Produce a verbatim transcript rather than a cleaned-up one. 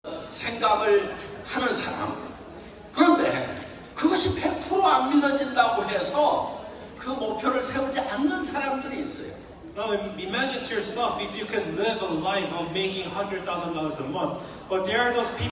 생각을 하는 사람. 그런데 그것이 백 퍼센트 안 믿어진다고 해서 그 목표를 세우지 않는 사람들이 있어요. Now imagine to yourself if you can live a life of making one hundred thousand dollars a month, but there are those people